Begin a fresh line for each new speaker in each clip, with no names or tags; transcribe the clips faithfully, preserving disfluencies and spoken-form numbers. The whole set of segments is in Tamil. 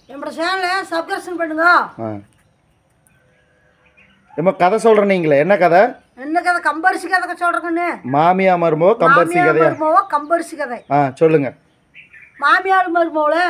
என்னோட சேனலை சப்ஸ்கிரைப் பண்ணுங்க.
ஏமா கதை சொல்கிறேன் நீங்களே என்ன கதை?
என்ன கதை? கம்பரிசி கதை சொல்கிறேங்கண்ணே.
மாமியா மருமோ கம்பரிசி கதையா?
மருமவோ கம்பரிசி கதை.
ஆ சொல்லுங்க.
மாமியார் மருமோல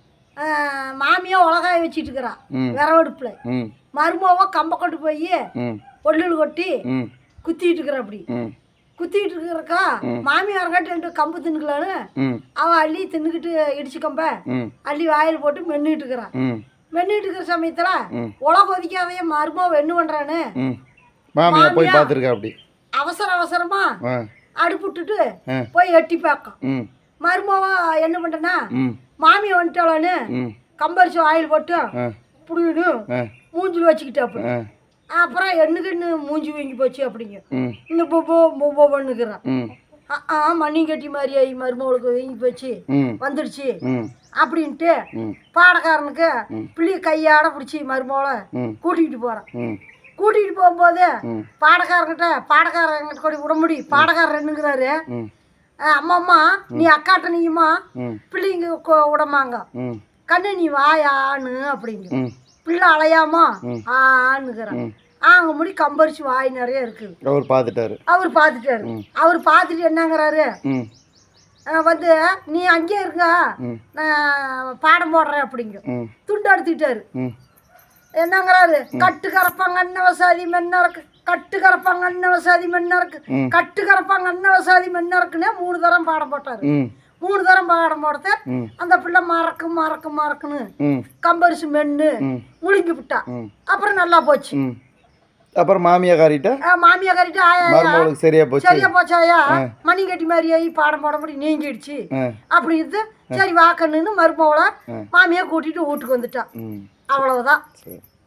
மாமியா உலகாய வச்சுட்டு இருக்கிறான் விறவடுப்புல. மருமவோ கம்ப கொண்டு போய் ஒல்லில் கொட்டி குத்திட்டு இருக்கிறான். அப்படி குத்திட்டு இருக்கிறக்கா மாமியார்காட்டு ரெண்டு கம்பு தின்னுக்கலான்னு அவன் அள்ளி தின்னுக்கிட்டு இடிச்சு கம்ப அள்ளி வாயில் போட்டு மென்னுட்டு இருக்கிறான். மென்னுட்டு இருக்கிற சமயத்துல உலக ஒதிக்காதைய மருமவ என்ன பண்றான்னு
மாமியா போய் பார்த்துருக்கா. அப்படி
அவசர அவசரமா அடுப்பு விட்டுட்டு போய் எட்டி பார்க்கும். மருமவா என்ன பண்றனா மாமியை வந்துட்டாளான்னு கம்பரிசி வாயில் போட்டு புடிடு மூஞ்சில் வச்சுக்கிட்டு அப்படி அப்புறம் எண்ணுக்குன்னு மூஞ்சி வீங்கி போச்சு. அப்படிங்க இன்னும் பொப்போ பொப்போ பண்ணுக்கிறான். ஆ மண்ணி கட்டி மாதிரி ஆகி மருமகளுக்கு வீங்கி போச்சு வந்துடுச்சு அப்படின்ட்டு பாடக்காரனுக்கு பிள்ளை கையாட பிடிச்சி மருமகளை கூட்டிகிட்டு போகிறான். கூட்டிகிட்டு போகும்போது பாடக்காரங்கிட்ட பாடக்காரங்கிட்ட கூட விட முடி பாடக்காரர் என்னங்கிறாரு, அம்மா அம்மா நீ அக்காட்ட நீயுமா பிள்ளைங்க விடமாங்க கண்ணு நீ வாயான்னு அப்படிங்க. பிள்ளை அலையாமா ஆன்னுக்கிறான். அங்க முடி கம்பரிசி வாய் நிறைய இருக்குது. அவர் பார்த்துட்டாரு அவர் பார்த்துட்டாரு அவர் பார்த்துட்டு என்னங்கிறாரு, வந்து நீ அங்கேயே இருக்க நான் பாடம் போடுறேன் அப்படிங்க. துண்டு எடுத்துக்கிட்டாரு. என்னங்கிறாரு, கட்டு கரப்பாங்க அன்னவசாதி மென்ன இருக்கு, கட்டு கரப்பாங்க அன்னவசாதி மென்ன இருக்கு, கட்டு கரப்பாங்க அன்னவசாதி மென்ன இருக்குன்னே மூணு தரம் பாடம் போட்டாரு. மூணு தரம் பாடம் போடுறது அந்த பிள்ளை மறக்கு மறக்கு மறக்குன்னு கம்பரிசி மென்னு முழுங்கி விட்டா. அப்புறம் நல்லா போச்சு.
அப்புறம் மாமியா காரிட்ட
மாமியா காரிட்ட ஆயா
சரியா போச்சு
சரியா போச்சு ஆயா மணி கட்டி மாதிரி ஆகி பாடம் போட முடி நீங்கிடுச்சு அப்படின்னு சரி வாக்கணுன்னு மருமவளை மாமியா கூட்டிட்டு வீட்டுக்கு வந்துட்டான். அவ்வளவுதான்.